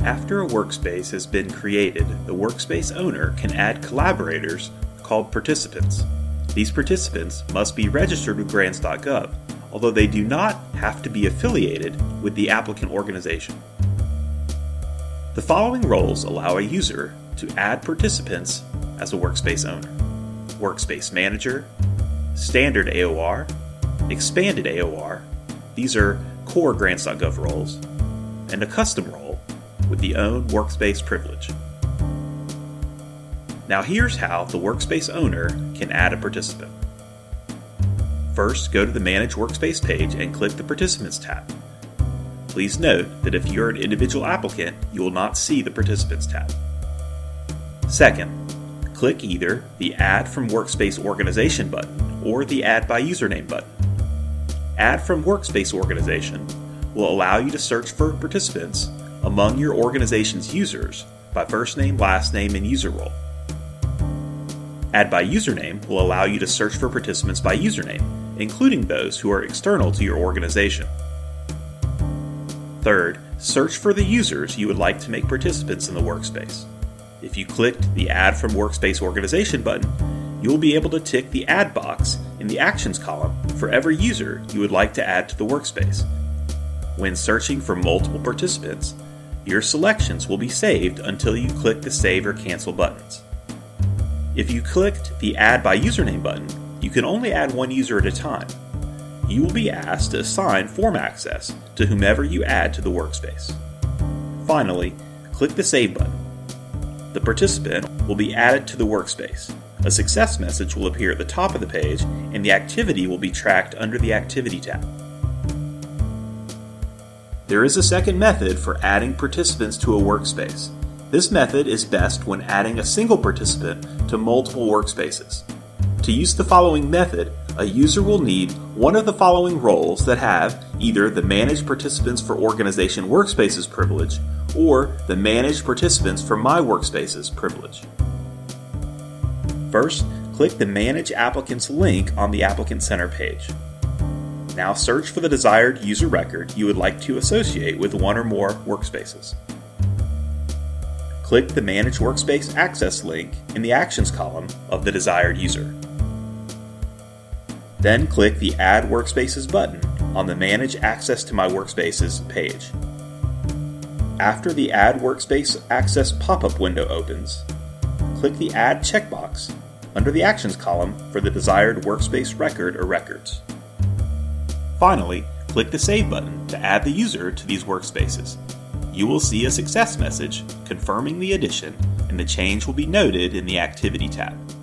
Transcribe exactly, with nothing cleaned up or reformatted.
After a workspace has been created, the workspace owner can add collaborators called participants. These participants must be registered with Grants dot gov, although they do not have to be affiliated with the applicant organization. The following roles allow a user to add participants as a workspace owner: Workspace Manager, Standard A O R, Expanded A O R, these are core Grants dot gov roles, and a custom role with the Own Workspace privilege. Now here's how the workspace owner can add a participant. First, go to the Manage Workspace page and click the Participants tab. Please note that if you're an individual applicant, you will not see the Participants tab. Second, click either the Add from Workspace Organization button or the Add by Username button. Add from Workspace Organization will allow you to search for participants among your organization's users by first name, last name, and user role. Add by Username will allow you to search for participants by username, including those who are external to your organization. Third, search for the users you would like to make participants in the workspace. If you clicked the Add from Workspace Organization button, you will be able to tick the Add box in the Actions column for every user you would like to add to the workspace. When searching for multiple participants, your selections will be saved until you click the Save or Cancel buttons. If you clicked the Add by Username button, you can only add one user at a time. You will be asked to assign form access to whomever you add to the workspace. Finally, click the Save button. The participant will be added to the workspace. A success message will appear at the top of the page, and the activity will be tracked under the Activity tab. There is a second method for adding participants to a workspace. This method is best when adding a single participant to multiple workspaces. To use the following method, a user will need one of the following roles that have either the Manage Participants for Organization Workspaces privilege or the Manage Participants for My Workspaces privilege. First, click the Manage Applicants link on the Applicant Center page. Now search for the desired user record you would like to associate with one or more workspaces. Click the Manage Workspace Access link in the Actions column of the desired user. Then click the Add Workspaces button on the Manage Access to My Workspaces page. After the Add Workspace Access pop-up window opens, click the Add checkbox under the Actions column for the desired workspace record or records. Finally, click the Save button to add the user to these workspaces. You will see a success message confirming the addition, and the change will be noted in the Activity tab.